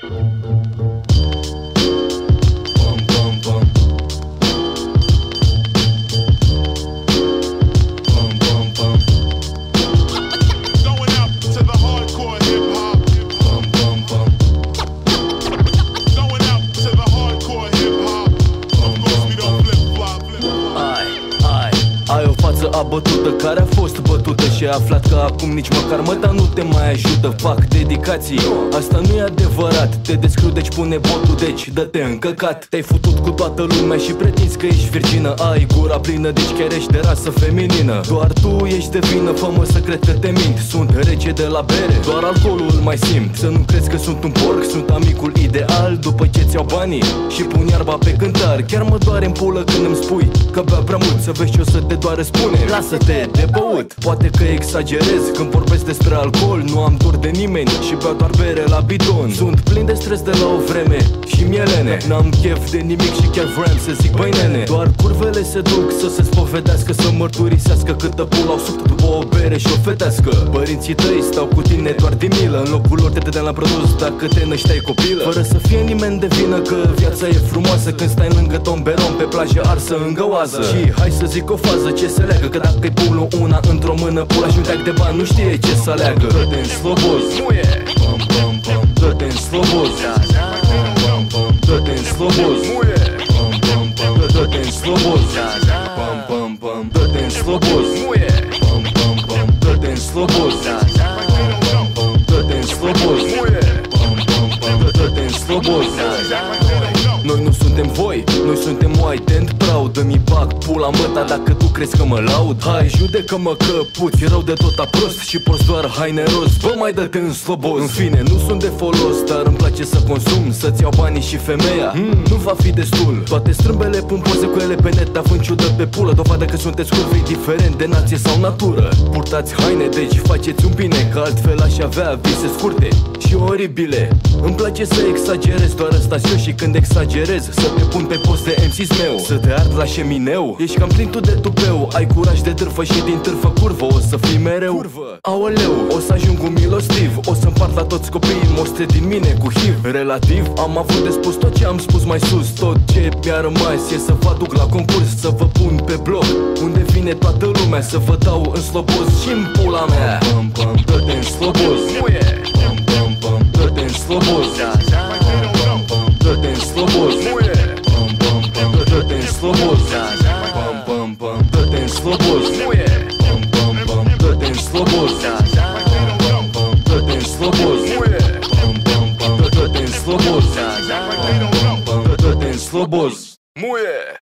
Ai o față abătută care a fost bătută și ai aflat că acum nici măcar măta nu te mai ajută. Fac dedicații, asta nu e adevărat. Te descriu, deci pune botul, deci dă-te în căcat. Te-ai futut cu toată lumea și pretinzi că ești virgină. Ai gura plină, deci chiar ești de rasă feminină. Doar tu ești de vină, fă-mă să cred că te mint. Sunt rece de la bere, doar alcoolul îl mai simt. Să nu crezi că sunt un porc, sunt amicul ideal. După ce ți-au banii și pun iarba pe cântar. Chiar mă doare în pulă când îmi spui că bea prea mult. Să vezi ce o să te doare, spune, lasă-te de băut. Poate că exagerez când vorbesc despre alcool. Nu am dor de nimeni și beau doar bere la bidon. Sunt plin de stres de la o vreme și mielene. N-am chef de nimic și chiar vreau să zic băi nene. Doar curvele se duc să se spovedească, să mărturisească câtă pula au subt după o bere și o fetească. Părinții tăi stau cu tine doar de milă. În locul lor te dădeam la produs dacă te nășteai copilă. Fără să fie nimeni de vină că viața e frumoasă când stai lângă tomberon pe plajă arsă în găoază. Și hai să zic o fază ce se leagă, că dacă-i pulul una într-o mână, pula și un teac de bani nu știe ce să aleagă. Dă-te-n sloboz, dă-te-n sloboz, dă-te-n sloboz, dă-te-n sloboz, dă-te-n sloboz, dă-te-n sloboz, dă-te-n sloboz, dă-te-n sloboz. Noi nu suntem voi, noi suntem white and proud. Îmi bag pula măta dacă tu crezi că mă laud. Hai, judecă-mă că puți rău de tot a prost și porți doar haine roz. Bă, mai dă-te în sloboz. În fine, nu sunt de folos, dar îmi place să consum, să-ți iau banii și femeia nu va fi destul. Toate strâmbele pun poze cu ele pe net, având ciudă pe pulă. Dovadă că sunteți curvei diferent de nație sau natură. Purtați haine, deci faceți un bine, că altfel aș avea vise scurte și oribile. Îmi place să exagerez, doar ăsta și când exagerez să te pun pe post de MC's meu, să te ard la șemineu. Ești cam plin tu de tupeu, ai curaj de târfă și din târfă curvă o să fii mereu. Aoleu, o să ajung un milostiv, o să împart la toți copiii mostre din mine cu HIV. Relativ, am avut de spus tot ce am spus mai sus. Tot ce mi-a rămas e să vă aduc la concurs, să vă pun pe bloc unde vine toată lumea, să vă dau în sloboz și-n pula mea. Dă-te în sloboz, dă-te în sloboz, dă-te în sloboz, dă-te în sloboz, dă-te în sloboz, dă-te în sloboz, dă-te în sloboz, dă-te în sloboz, dă-te în sloboz, muie.